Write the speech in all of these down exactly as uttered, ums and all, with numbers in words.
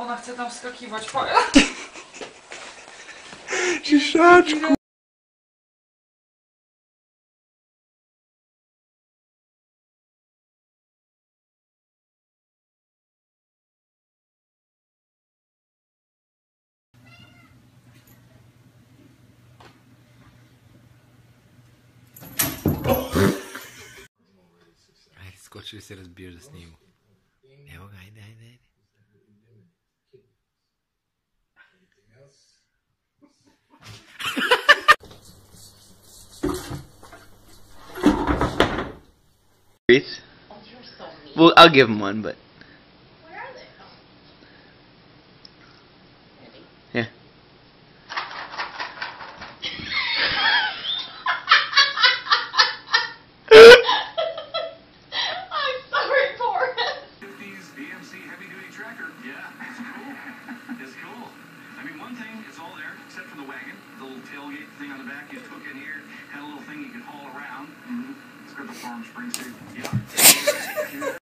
Ona chce tam wskakiwać. Ciszaczku! Skoczył się rozbierze z nim. Nie mogę, idę, idę, idę. Well, I'll give him one, but. Where are they? Oh. Yeah. I'm sorry, Boris. fifties B M C heavy duty tracker. Yeah, it's cool. It's cool. I mean, one thing, it's all there except for the wagon. The little tailgate thing on the back you took in here had a little thing you could haul around. Mm-hmm. It's got the Farm Springs too. Yeah.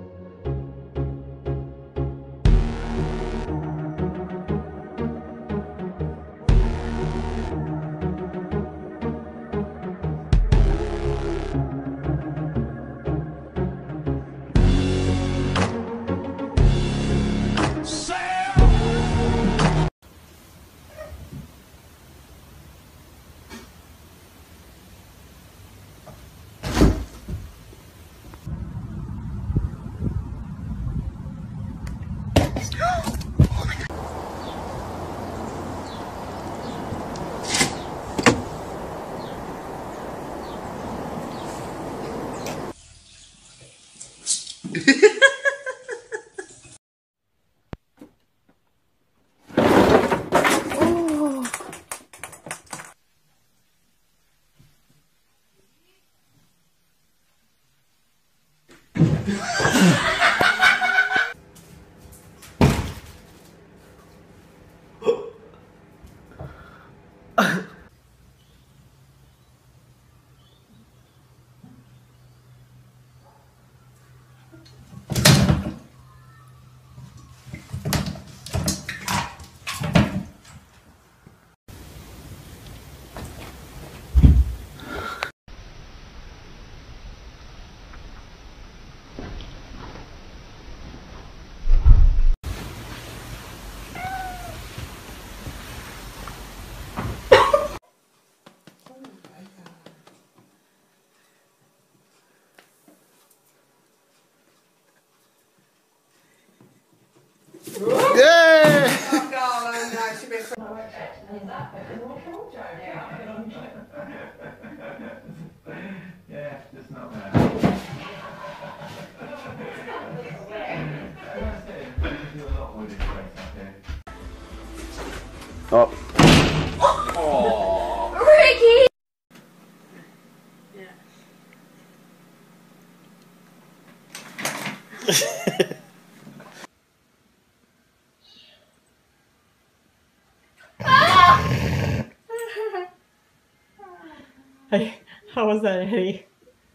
Yeah, it's not bad. Oh. Oh. Ricky! Yeah. Hey, how was that, Eddie?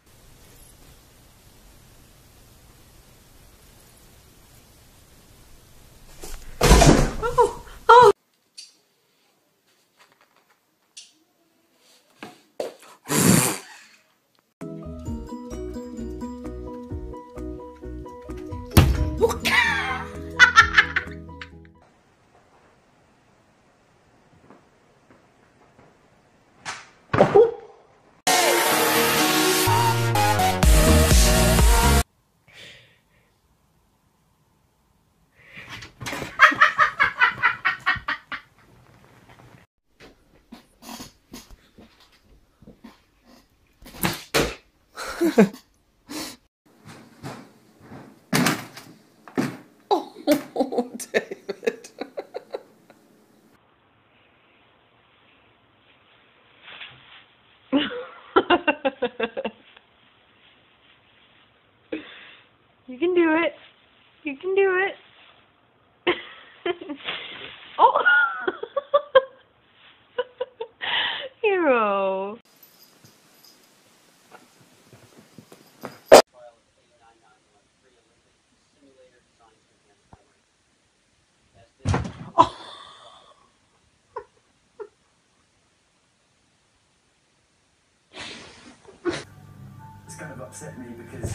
Oh, oh. Oh, David. You can do it. You can do it. Oh! Hero. upset me because...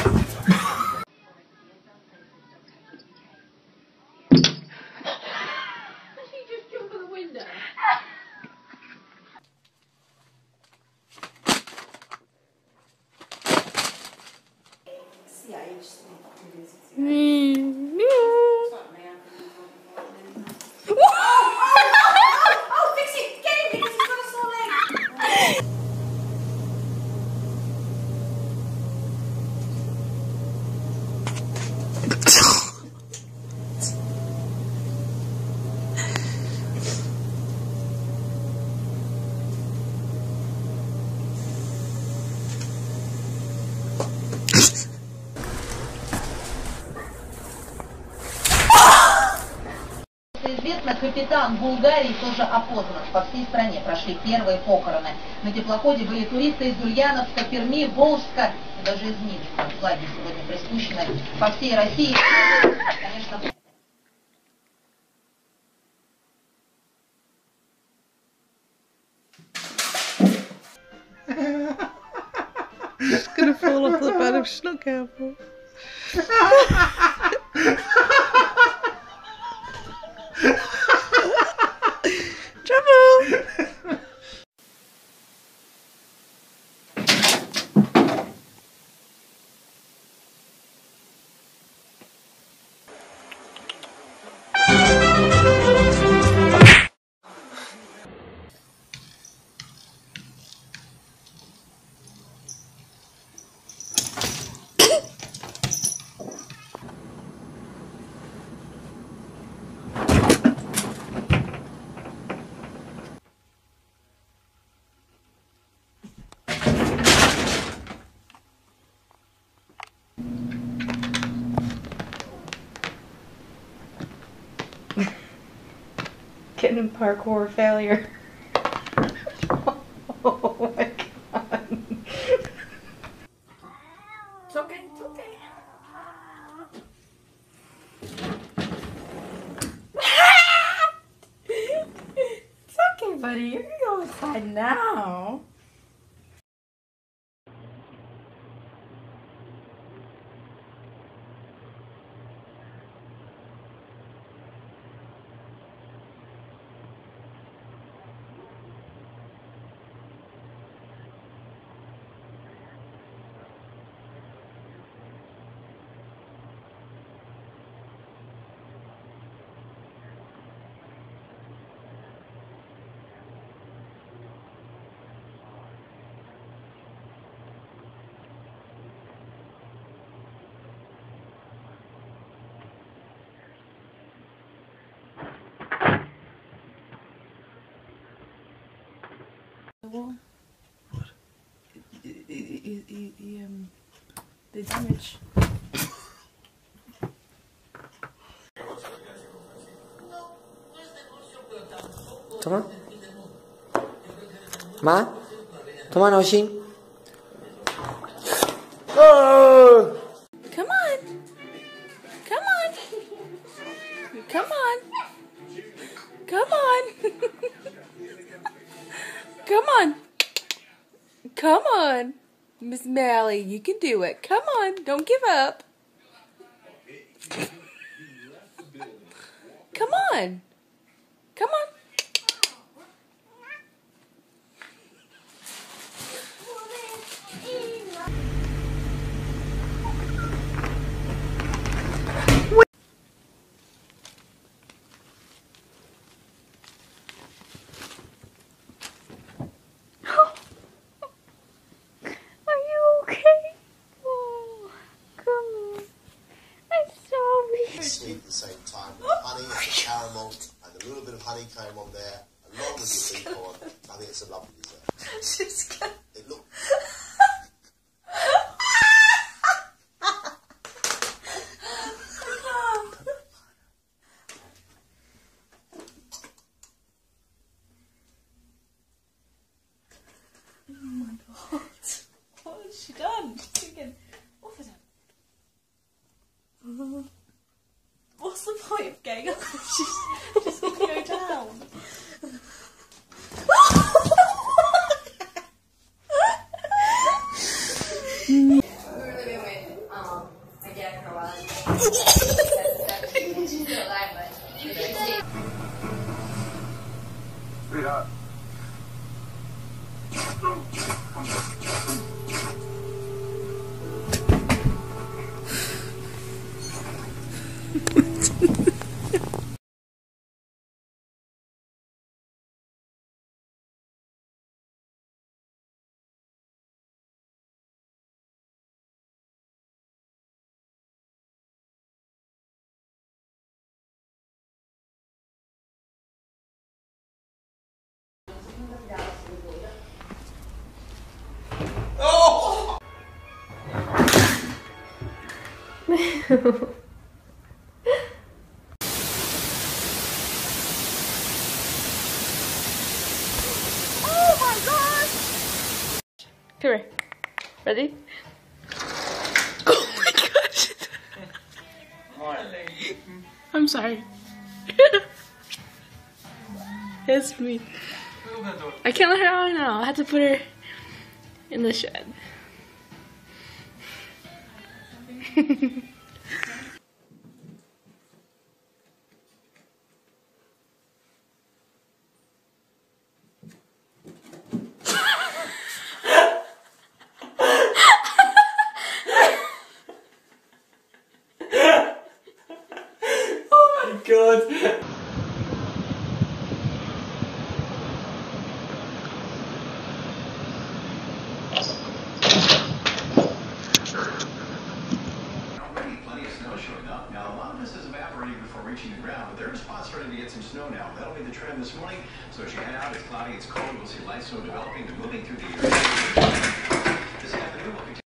Известно, капитан Булгарии тоже опознан. По всей стране прошли первые похороны. На теплоходе были туристы из Ульяновска, Перми, Волжска и даже из Минска. Флаги сегодня приспущены по всей России. Конечно, She's gonna fall off the bed if she's not careful. Trouble! Getting parkour failure. Oh my god. It's okay, it's okay. It's okay, buddy. You can go inside now. What? It, it, it, it, it, um, the damage. Come on. Ma? Come on, Oshin. Oh! Come on. Come on. Come on. Come on. Come on. Come on. Miss Mally, you can do it. Come on. Don't give up. Come on. Come on. Sweet at the same time with honey and caramel and a little bit of honeycomb on there, along with your beef on. I think it's a lovely dessert. She's gonna... It look. Oh my god. What has she done? She's thinking, off it. What's the point of getting up if she's just going to go down? Oh my gosh! Come here. Ready? Oh my gosh! I'm sorry. It's me. I can't let her out now. I have to put her in the shed. Oh my god. Already plenty of snow showing up. Now, a lot of this is evaporating before reaching the ground, but there are spots starting to get some snow now. That'll be the trend this morning. So as you head out, it's cloudy, it's cold. We'll see light snow developing and moving through the area. This afternoon, we'll continue.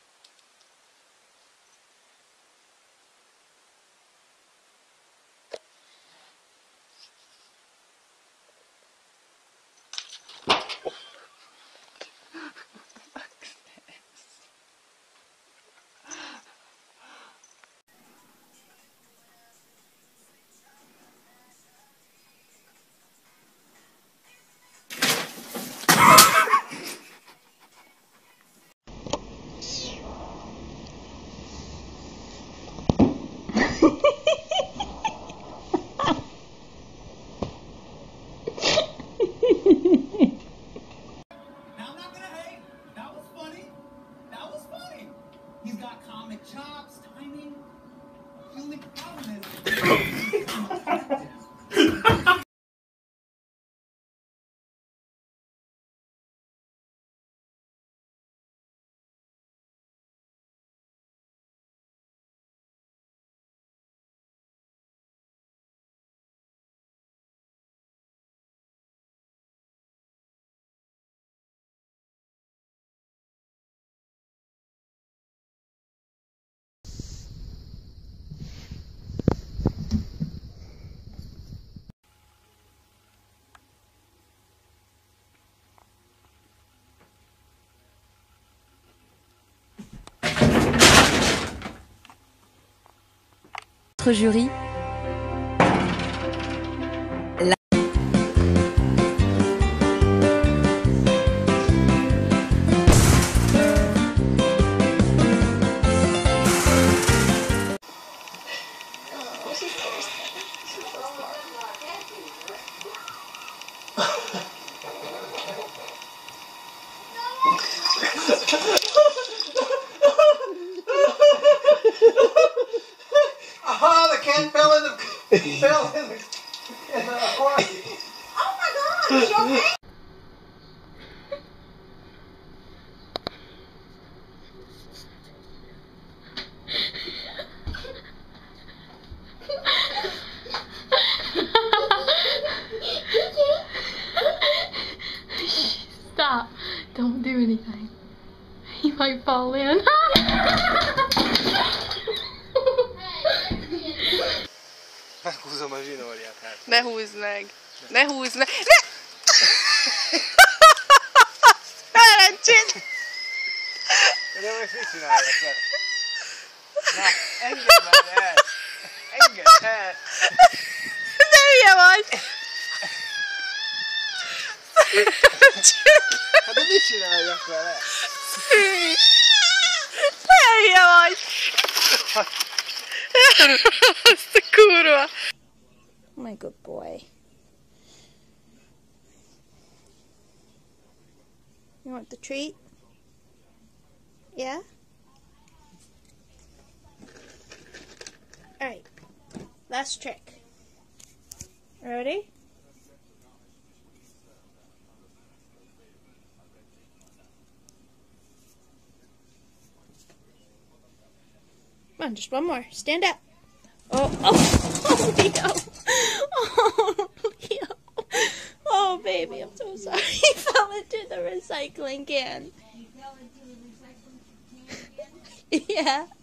chops, timing. The only problem is... Jury. La... Oh, the cat fell in the fell in the, in the aquarium. Oh my gosh, you okay? Stop. Don't do anything. He might fall in. Meghúzom a zsinórját, hát. Ne húzd meg! Ne húzd meg! Ne! Szerencsét! De most mit csináljak le? Na, engedd már el! Engedd el! De hülye vagy! Hát de mit csináljak vele? De hülye vagy! Azt a kurva! My good boy. You want the treat? Yeah? Alright. Last trick. Ready? Come on, just one more. Stand up. Oh, oh, oh, Leo. Oh, Leo. Oh, baby, I'm so sorry. He fell into the recycling can. He fell into the recycling can again? Yeah.